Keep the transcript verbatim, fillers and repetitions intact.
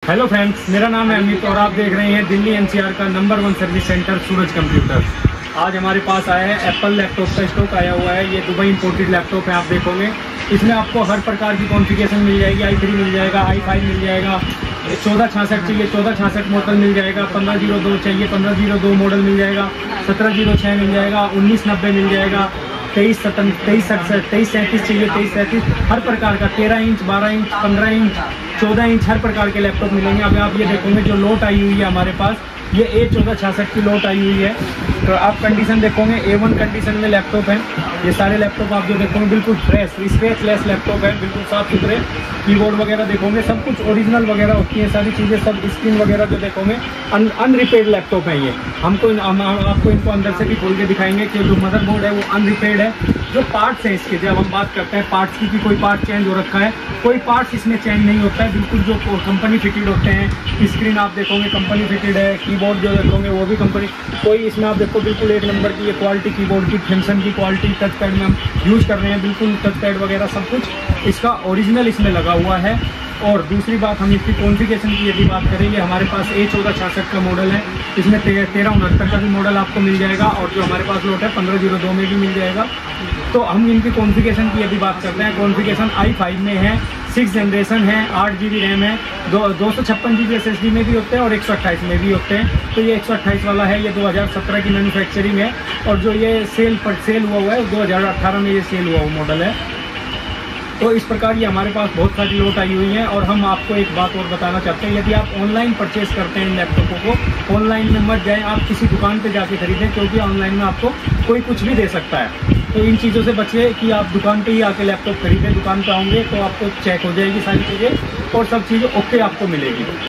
Hello friends, मेरा नाम है अमित और आप देख रहे हैं दिल्ली एनसीआर का number one service centre Suraj computer. आज हमारे पास आया है एप्पल लैपटॉप का स्टॉक आया हुआ है। ये दुबई इंपोर्टेड लैपटॉप है। आप देखोगे इसमें आपको हर प्रकार की कॉन्फ़िगरेशन मिल जाएगी। आई थ्री मिल जाएगा, आई फाइव मिल जाएगा, चौदह छियासठ चाहिए चौदह छियासठ मॉडल मिल जाएगा, पंद्रह जीरो दो चाहिए पंद्रह जीरो दो मॉडल मिल जाएगा, सत्रह जीरो छः मिल जाएगा, उन्नीस नब्बे मिल जाएगा, तेईस सतन तेईस सड़सठ तेईस सैंतीस चाहिए तेईस सैंतीस हर प्रकार का, तेरह इंच बारह इंच पंद्रह इंच चौदह इंच हर प्रकार के लैपटॉप मिलेंगे। अब आप ये देखोगे जो लोट आई हुई है हमारे पास, ये ए चौदह छियासठ की लोट आई हुई है। तो आप कंडीशन देखोगे ए वन कंडीशन में लैपटॉप है। ये सारे लैपटॉप आप जो देखोगे बिल्कुल फ्रेश स्क्रैचलेस लैपटॉप है, बिल्कुल साफ सुथरे। कीबोर्ड वगैरह देखोगे सब कुछ ओरिजिनल वगैरह होती है, सारी चीज़ें सब स्क्रीन वगैरह जो देखोगे अन अनरिपेयर्ड लैपटॉप है ये। हमको हम आपको इनको अंदर से भी खोल के दिखाएंगे कि जो मदरबोर्ड है वो अनरिपेयर्ड है। जो पार्ट्स हैं इसके, जब हम बात करते हैं पार्ट्स की कि कोई पार्ट चेंज हो रखा है, कोई पार्ट्स इसमें चेंज नहीं होता है। बिल्कुल जो कंपनी फिटेड होते हैं। स्क्रीन आप देखोगे कंपनी फिटेड है, कीबोर्ड जो देखोगे वो भी कंपनी। कोई इसमें आप देखो बिल्कुल एक नंबर की ये क्वालिटी कीबोर्ड की, फंक्शन की क्वालिटी, टच पैड में हम यूज़ कर रहे हैं, बिल्कुल टच पैड वगैरह सब कुछ इसका ओरिजिनल इसमें लगा हुआ है। और दूसरी बात, हम इसकी कॉन्फ़िगरेशन की यदि बात करेंगे, हमारे पास ए चौदह छियासठ का मॉडल है, इसमें तेरह उनहत्तर का भी मॉडल आपको मिल जाएगा, और जो हमारे पास लोट है पंद्रह जीरो दो में भी मिल जाएगा। तो हम इनकी कॉन्फ़िगरेशन की यदि बात करते हैं, कॉन्फ़िगरेशन आई फाइव में है, सिक्स जनरेशन है, आठ जी बी रैम है, दो दो सौ छप्पन G B S S D में भी होते हैं और एक सौ अट्ठाईस में भी होते हैं। तो ये एक सौ अट्ठाईस वाला है, ये दो हज़ार सत्रह की मैन्युफैक्चरिंग है, और जो ये सेल पर सेल हुआ हुआ है दो हज़ार अट्ठारह में ये सेल हुआ हुआ मॉडल है। तो इस प्रकार ये हमारे पास बहुत सारी लोट आई हुई हैं। और हम आपको एक बात और बताना चाहते हैं, यदि आप ऑनलाइन परचेज़ करते हैं इन लैपटॉपों को, ऑनलाइन में मत जाएं, आप किसी दुकान पे जाके खरीदें, क्योंकि ऑनलाइन में आपको कोई कुछ भी दे सकता है। तो इन चीज़ों से बचिए कि आप दुकान पे ही आके लैपटॉप खरीदें। दुकान पे आओगे तो आपको चेक हो जाएगी सारी चीज़ें और सब चीज़ें ओके आपको मिलेगी।